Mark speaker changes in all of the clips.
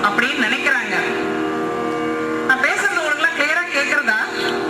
Speaker 1: அப்படின்னு நினைக்கிறாங்க. நான் பேசுறது உங்களுக்கு கிளியரா கேக்குறதா?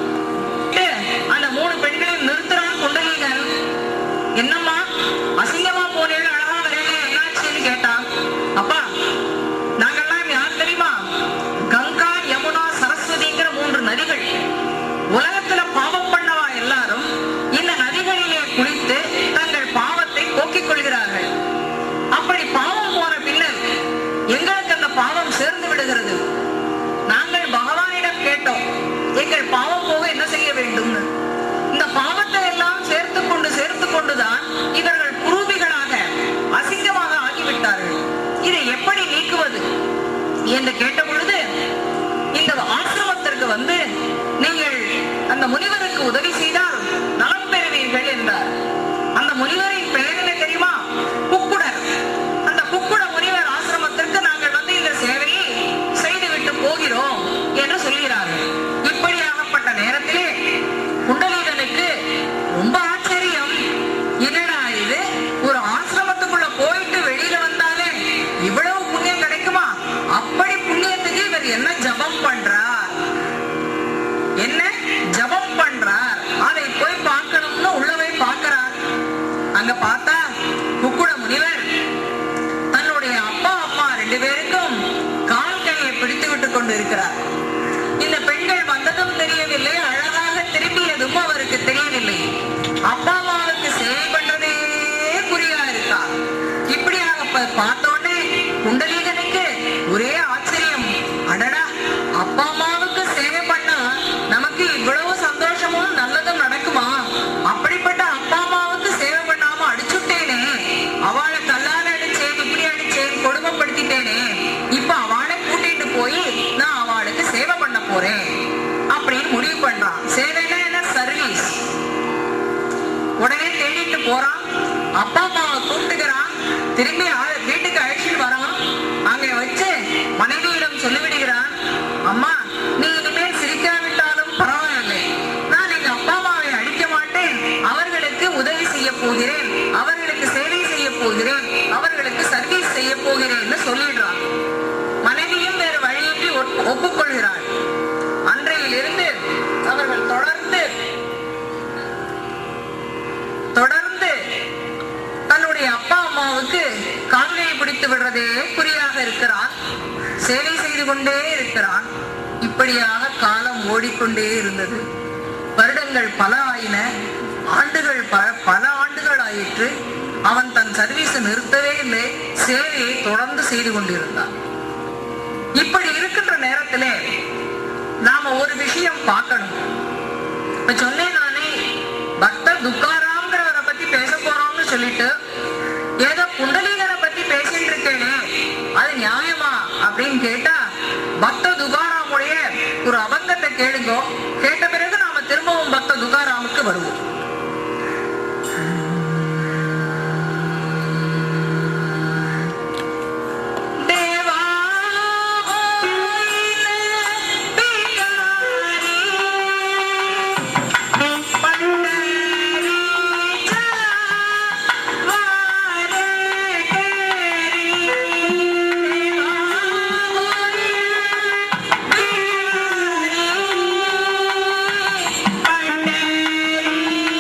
Speaker 1: அந்த 3 பெண்களையும் நிறுத்துறான் குண்டலீகன். என்னம்மா அசிங்கமா போனேன்னு அழகா வரேன், என்னாச்சுன்னு கேட்டா, அப்பா நாங்கெல்லாம் யார் தெரியுமா? கங்கா, யமுனா, சரஸ்வதிங்கிற 3 நதிகள். உலகத்துல பாவம் பண்ணவா எல்லாரும் இந்த நதிகளிலே குளித்து தங்கள் பாவத்தை போக்கிக் கொள்கிறார்கள். அப்படி பாவம் போன பின்னர் எங்களுக்கு அந்த பாவம் சேர்ந்து விடுகிறது. நாங்கள் பகவானிடம் கேட்டோம், எங்கள் பாவம் போக என்ன செய்ய வேண்டும்? இந்த பாவத்தை எல்லாம் சேர்த்து கொண்டுதான் இவர்கள் குரூபிகளாக அசிங்கமாக ஆகிவிட்டார்கள். இதை எப்படி நீக்குவது என்று கேட்ட பொழுது, இந்த ஆசிரமத்திற்கு வந்து நீங்கள் அந்த முனிவருக்கு உதவி செய்தால் நலம் பெறுவீர்கள் என்றார். அந்த முனிவரின் பெயர் என்ன தெரியுமா? குக்குடர். அந்த குக்குட முனிவர் ஆசிரமத்திற்கு நாங்கள் வந்து இந்த சேவையை செய்துவிட்டு போகிறோம் என்று சொல்கிறார்கள். இப்படியாகப்பட்ட நேரத்திலே குண்டலீகனுக்கு ரொம்ப ஆச்சரியம். என்னடா இது, ஒரு ஆசிரமத்துக்குள்ள போயிட்டு வெளியில வந்தாலே இவ்வளவு புண்ணியம் கிடைக்குமா? அப்படி புண்ணியத்துக்கு இவர் என்ன ஜபம் பண்றார், என்ன ஜபம் பண்றார், அதை போய் பார்க்கணும்னு உள்ளவே பார்க்கிறார். அங்க பார்த்தா குக்குட முனிவர் தன்னுடைய அப்பா அம்மா 2 பேருக்கும் கால் கையை பிடித்து விட்டு கொண்டு இருக்கிறார். இந்த பெண்கள் வந்ததும் தெரியவில்லை, அழகாக திரும்பியதும் அவருக்கு தெரியவில்லை. அப்பா அம்மாவுக்கு சேவை பண்றதே குறியா இருக்கா. இப்படியாக பார்த்தோன்னே குண்டலீகனுக்கு ஒரே ஆச்சரியம். அடடா, அப்பா அம்மாவுக்கு சேவை பண்ணா நமக்கு இவ்வளவு சந்தோஷமும் நல்லதும் நடக்குமா? அப்படிப்பட்ட அப்பா அம்மாவுக்கு சேவை பண்ணாம அடிச்சுட்டேனே, அவளை கல்லால அடிச்சேன், இப்படி அடிச்சேன், கொடுமைப்படுத்திட்டேனே, இப்ப அவளை கூட்டிட்டு போய் நான் அவளுக்கு சேவை பண்ண போறேன் அப்படின்னு முடிவு பண்றான். சேவைன்னா என்ன? சர்வீஸ். உடனே தேடிட்டு போறான், அப்பா அம்மாவை கூப்பிட்டுக்கிறான், திரும்பி வீட்டுக்கு அழைச்சிட்டு வரான். அங்க வச்சு மனைவியிடம் சொல்லிவிடுகிறான், அம்மா நீ இனிமேல் சிரிக்காவிட்டாலும் பரவாயில்லை, நான் எங்க அப்பா அம்மாவை அடிக்க மாட்டேன், அவர்களுக்கு உதவி செய்ய போகிறேன், அவர்களுக்கு சேவை செய்ய போகிறேன், அவர்களுக்கு சர்வீஸ் செய்ய போகிறேன்னு சொல்லிடுறான். மனைவியும் வேறு வழியின்றி ஒப்புக்கொள்கிறாள். அன்றையிலிருந்து அவர்கள் தொடர்ந்து தன்னுடைய அப்பா அம்மாவுக்கு கால்கையை பிடித்து விடுறதே குறியாக இருக்கிறான். சேவை செய்து கொண்டே இருக்கிறான். இப்படியாக காலம் ஓடிக்கொண்டே இருந்தது. வருடங்கள் பல ஆயின, ஆண்டுகள் பல ஆண்டுகள் ஆயிற்று. அவன் தன் சர்வீஸ் நிறுத்தவே இல்லை, சேவையை தொடர்ந்து செய்து கொண்டிருந்தான். இப்படி இருக்கின்ற நேரத்திலே நாம ஒரு விஷயம் பார்க்கணும். இப்ப சொன்னேன் நானே, பக்தர் துக்காராம்ங்கிறவரை பத்தி பேச போறோம்னு சொல்லிட்டு ஏதோ குண்டலீகனை பத்தி பேசிட்டு இருக்கேனே, அது நியாயமா அப்படின்னு கேட்டா, பக்த துகாராமுடைய ஒரு அபங்கத்தை கேளுங்கோ. கேட்ட பிறகு நாம திரும்பவும் பக்த துகாராமுக்கு வருவோம்.
Speaker 2: Bye.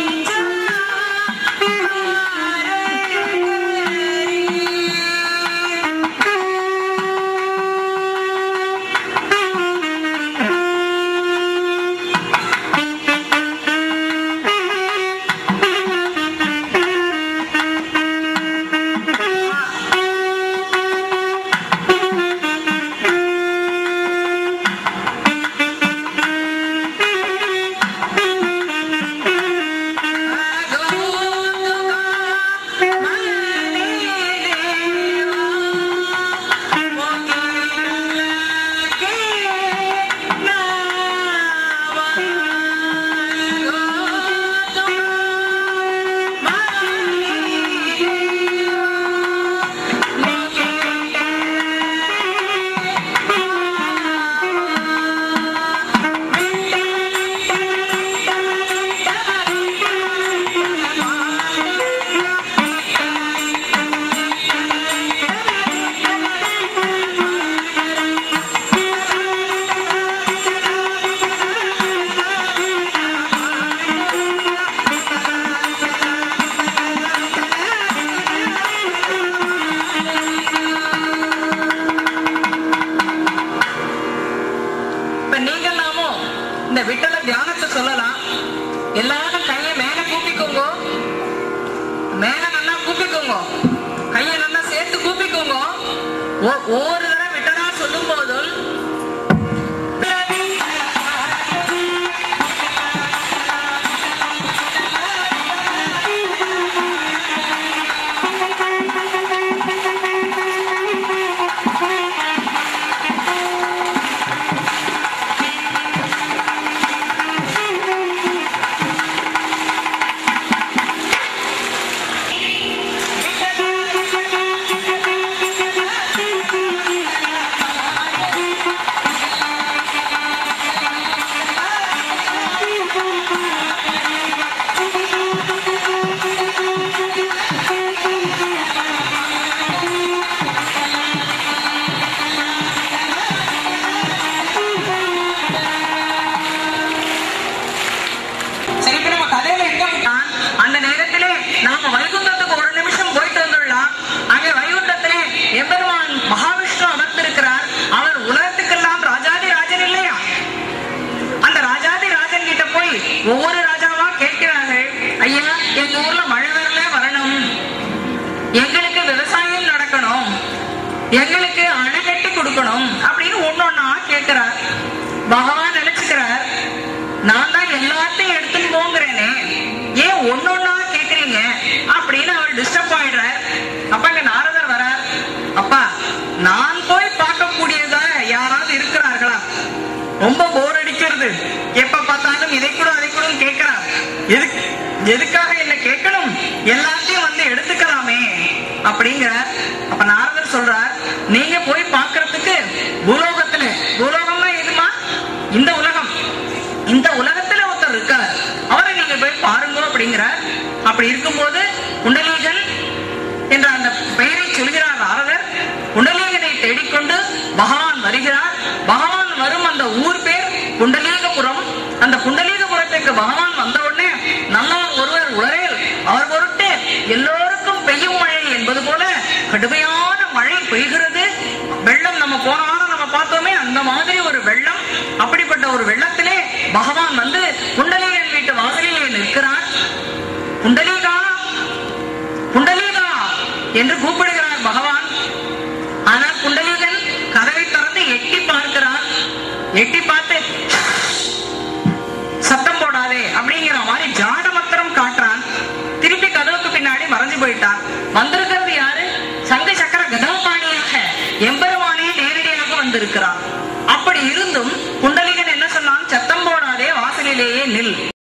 Speaker 1: தியானத்தை சொல்லலாம். எல்லாரும் கையை மேல கூப்பிக்கோங்க, மேல நல்லா கூப்பிக்கோங்க, கையை நல்லா சேர்த்து கூப்பிக்கோங்க. ஒவ்வொரு தடவை விட்டதா சொல்லும் போதும் அந்த நேரத்திலே நாம வைகுண்டத்துக்கு ஒரு நிமிஷம் போயிட்டு வந்துடலாம். அங்கே வைகுண்டத்திலே எம்பெருமான் மகாவிஷ்ணு அமர்ந்திருக்கிறார். அவர் உலகத்துக்கெல்லாம் ராஜாதி ராஜன் இல்லையா? அந்த ராஜாதி ராஜன் கிட்ட போய் ஒவ்வொரு ராஜாவா கேட்கிறார்கள், ஐயா எங்க ஊர்ல மழை வரணும், எங்களுக்கு விவசாயம் நடக்கணும், எங்களுக்கு அணை கட்டி கொடுக்கணும் அப்படின்னு ஒன்னொன்னா கேட்கிறார். பகவான் நினைச்சுக்கிறார், நான் தான் எல்லாத்தையும் எடுத்துன்னு போங்கிறேனே, ஏன் ஒன்னொன்னா கேக்குறீங்க அப்படின்னு அவர் டிஸ்டர்ப் ஆயிடுறார். அப்ப இங்க நாரதர் வரார். அப்பா, நான் போய் பார்க்கக்கூடியதா யாராவது இருக்கிறார்களா? ரொம்ப போர் அடிக்கிறது, எப்ப பார்த்தாலும் இதை கூட அதை கூட கேட்கிறார். எதுக்காக என்ன கேட்கணும், எல்லாத்தையும் வந்து எடுத்துக்கலாமே அப்படிங்கிற. அப்ப நாரதர் சொல்றார், நீங்க போய் பார்க்கறதுக்கு பூலோகத்துல, பூலோகம்னா எதுமா? இந்த உலகம், இந்த உலகத்துல ஒருத்தர் இருக்கார், அவரை நீங்க போய் பாருங்க அப்படிங்கிற. அப்படி இருக்கும்போது குண்டலீகன் என்ற அந்த பெயரை சொல்கிறார் நாரதர். குண்டலீகனை தேடிக்கொண்டு பகவான் வருகிறார். பகவான் வரும் அந்த ஊர் பேர் குண்டலீகபுரம். அந்த குண்டலீகபுரத்துக்கு பகவான் வந்த உடனே நல்லா ஒருவர் உளரேல் அவர் பொருட்டு எல்லோருக்கும் பெய்யும் மழை என்பது போல கடுமையான மழை பெய்கிறது. வெள்ளம் நம்ம போன வாரம் நம்ம பார்த்தோமே, அந்த மாதிரி ஒரு வெள்ளம். அப்படிப்பட்ட ஒரு வெள்ளத்திலே பகவான் வந்து குண்டலீகன் வீட்டு வாசலிலே நிற்கிறார். குண்டலீகா, குண்டலீகா என்று கூப்பிடுகிறார் பகவான். ஆனால் குண்டலீகன் கதவை திறந்து எட்டி பார்க்கிறார். எட்டி பார்த்து சத்தம் போடாதே அப்படிங்கிற மாதிரி ஜாட மாத்திரம் காட்டுறான். திருப்பி கதவுக்கு பின்னாடி மறைஞ்சு போயிட்டான். வந்திருக்கிறது யாரு? சங்க சக்கர கதவபாணியாக எம்பெருமானே நேரடியாக வந்திருக்கிறான். அப்படி இருந்தும் குண்டலீகன் என்ன சொன்னான்? சத்தம் போடாதே, வாசலிலேயே நில்.